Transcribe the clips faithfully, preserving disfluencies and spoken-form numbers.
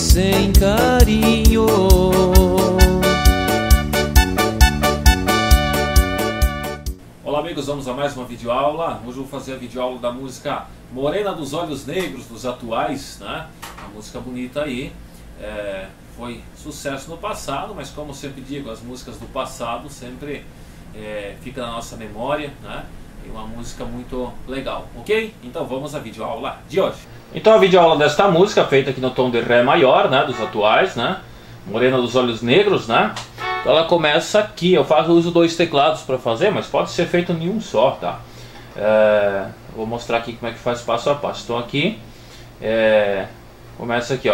sem carinho. Olá amigos, vamos a mais uma videoaula. Hoje eu vou fazer a videoaula da música Morena dos Olhos Negros, dos Atuais, né? Uma música bonita aí, é, foi sucesso no passado, mas como eu sempre digo, as músicas do passado sempre é, ficam na nossa memória, né? E uma música muito legal, ok? Então vamos à videoaula de hoje. Então a videoaula desta música, feita aqui no tom de Ré maior, né? Dos Atuais, né? Morena dos Olhos Negros, né? Então ela começa aqui, eu faço, eu uso dois teclados para fazer, mas pode ser feito em um só, tá? É, vou mostrar aqui como é que faz passo a passo. Então aqui, é, começa aqui, ó.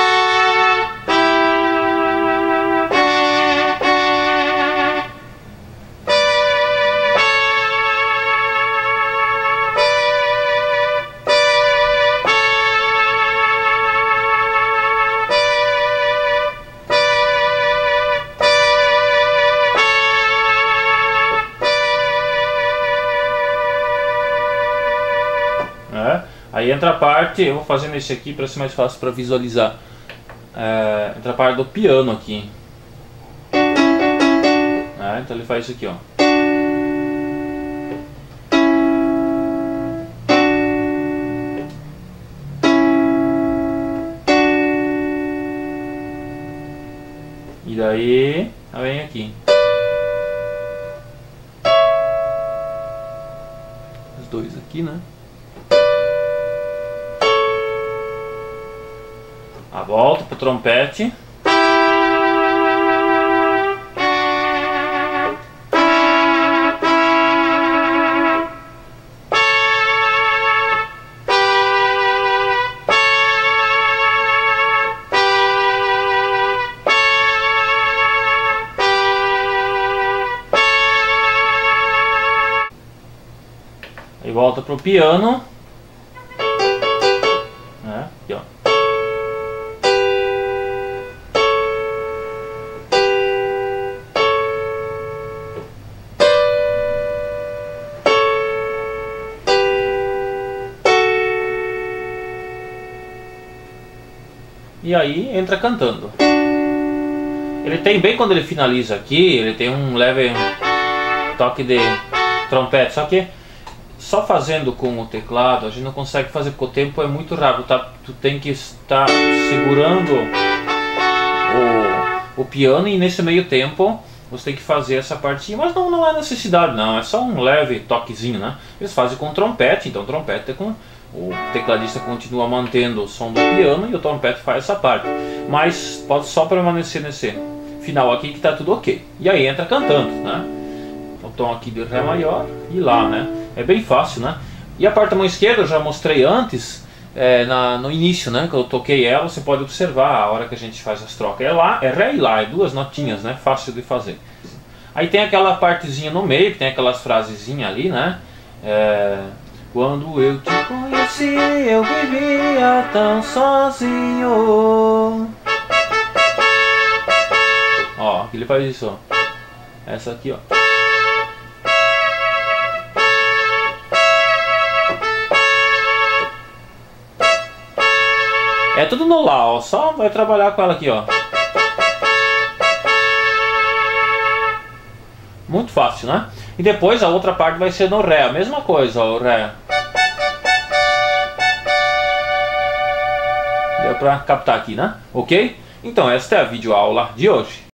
Aí entra a parte, eu vou fazendo esse aqui para ser mais fácil para visualizar. É, entra a parte do piano aqui. É, então ele faz isso aqui, ó. E daí vem aqui. Os dois aqui, né? A volta pro trompete. Aí volta pro piano. É, aqui, ó. E aí entra cantando. Ele tem, bem quando ele finaliza aqui, ele tem um leve toque de trompete, só que só fazendo com o teclado a gente não consegue fazer, porque o tempo é muito rápido, tá? Tu tem que estar segurando o, o piano e nesse meio tempo você tem que fazer essa partinha, mas não, não é necessidade não, é só um leve toquezinho, né? Eles fazem com trompete, então trompete é com... O tecladista continua mantendo o som do piano e o trompete faz essa parte. Mas pode só permanecer nesse final aqui que tá tudo ok. E aí entra cantando, né? O tom aqui de Ré maior e Lá, né? É bem fácil, né? E a parte da mão esquerda eu já mostrei antes, é, na, no início, né? Quando eu toquei ela, você pode observar a hora que a gente faz as trocas. É Lá, é Ré e Lá, é duas notinhas, né? Fácil de fazer. Aí tem aquela partezinha no meio, que tem aquelas frasezinhas ali, né? É... Quando eu te conheci, eu vivia tão sozinho. Ó, aqui ele faz isso, ó. Essa aqui, ó. É tudo no Lá, ó. Só vai trabalhar com ela aqui, ó. Muito fácil, né? E depois a outra parte vai ser no Ré, a mesma coisa, ó, o Ré. Deu pra captar aqui, né? Ok? Então esta é a videoaula de hoje.